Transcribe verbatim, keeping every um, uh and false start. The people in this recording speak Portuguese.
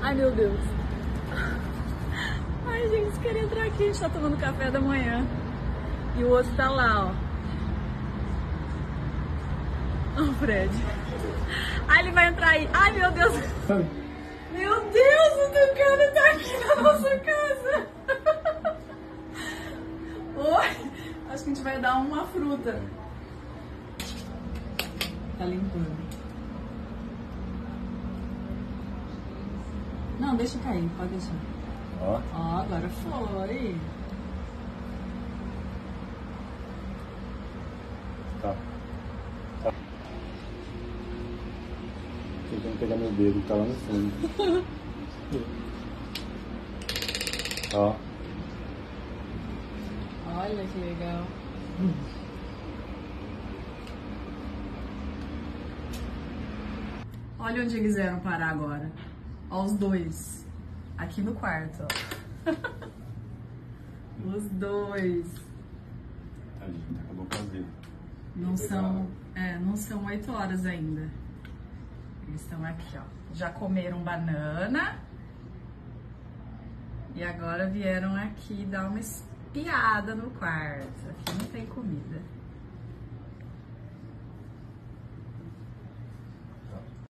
Ai, meu Deus. Ai, gente, eles querem entrar aqui. A gente tá tomando café da manhã. E o outro tá lá, ó. Ó, o Fred. Ai, ele vai entrar aí. Ai, meu Deus. Meu Deus, o Tucano tá aqui na nossa casa. Oi. Acho que a gente vai dar uma fruta. Tá limpando. Não, deixa cair, pode deixar. Ó. Ó, agora foi. Tá. Tá. Tentando pegar meu dedo que tá lá no fundo. Ó. Olha que legal. Olha onde eles vieram parar agora. Ó, os dois. Aqui no quarto, ó. Os dois. Tadinho, acabou com a vida. Não são, é, não são oito horas ainda. Eles estão aqui, ó. Já comeram banana. E agora vieram aqui dar uma espiada no quarto. Aqui não tem comida.